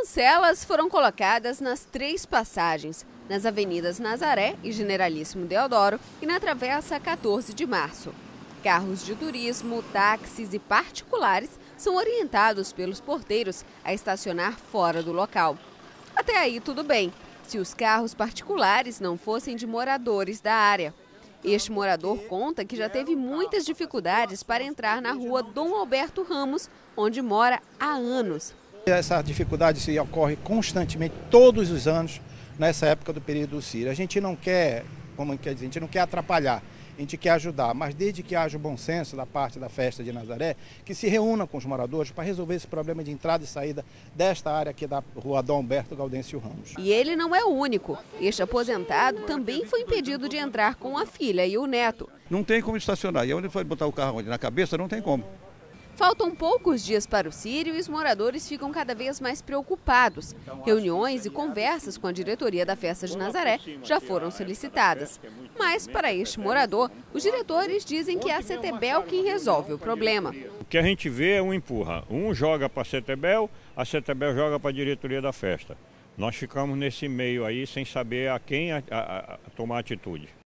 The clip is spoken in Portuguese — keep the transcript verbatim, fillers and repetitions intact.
Cancelas foram colocadas nas três passagens, nas avenidas Nazaré e Generalíssimo Deodoro e na Travessa quatorze de março. Carros de turismo, táxis e particulares são orientados pelos porteiros a estacionar fora do local. Até aí tudo bem, se os carros particulares não fossem de moradores da área. Este morador conta que já teve muitas dificuldades para entrar na rua Dom Alberto Ramos, onde mora há anos. Essa dificuldade se ocorre constantemente, todos os anos, nessa época do período do Círio. A gente não quer, como quer dizer, a gente não quer atrapalhar, a gente quer ajudar, mas desde que haja o bom senso da parte da festa de Nazaré, que se reúna com os moradores para resolver esse problema de entrada e saída desta área aqui da rua Dom Alberto Gaudêncio Ramos. E ele não é o único. Este aposentado também foi impedido de entrar com a filha e o neto. Não tem como estacionar. E onde foi botar o carro na cabeça, não tem como. Faltam poucos dias para o Círio e os moradores ficam cada vez mais preocupados. Reuniões e conversas com a diretoria da Festa de Nazaré já foram solicitadas. Mas, para este morador, os diretores dizem que é a CETEBEL quem resolve o problema. O que a gente vê é um empurra. Um joga para a CETEBEL, a CETEBEL joga para a diretoria da festa. Nós ficamos nesse meio aí sem saber a quem a, a, a tomar atitude.